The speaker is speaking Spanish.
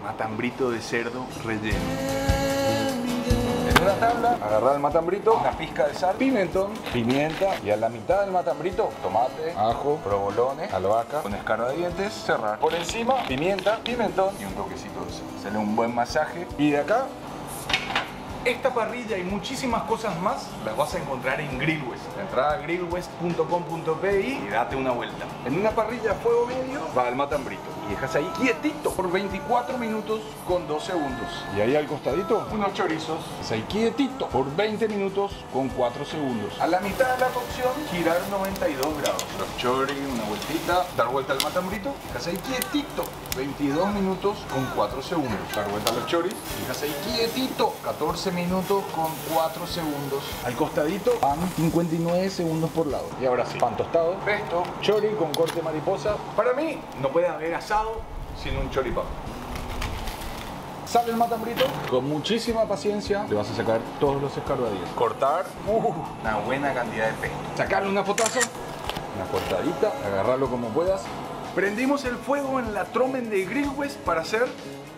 matambrito de cerdo relleno. En una tabla, agarrar el matambrito, una pizca de sal, pimentón, pimienta y a la mitad del matambrito, tomate, ajo, provolones, albahaca, con escarbadientes, cerrar. Por encima, pimienta, pimentón y un toquecito de sal. Sale un buen masaje. Y de acá, Esta parrilla y muchísimas cosas más las vas a encontrar en Grillwest. Entrada a grillwest.com.pi y date una vuelta. en una parrilla a fuego medio, va el matambrito. Y dejas ahí quietito por 24 minutos con 2 segundos. Y ahí al costadito, unos chorizos. Es ahí quietito por 20 minutos con 4 segundos. A la mitad de la cocción, girar 92 grados. Los choris, una vueltita, dar vuelta al matambrito. Dejas ahí quietito 22 minutos con 4 segundos. Dar vuelta a los choris. Dejas ahí quietito 14 minutos con 4 segundos. Al costadito, pan 59 segundos por lado. Y ahora sí, pan tostado, pesto, chori con corte mariposa. Para mí, no puede haber asado sin un choripán. Sale el matambrito, con muchísima paciencia le vas a sacar todos los escarbadientes. Cortar, Una buena cantidad de pesto. sacarle una fotazo, una cortadita, agarrarlo como puedas. Prendimos el fuego en la Tromen de Grillwest para hacer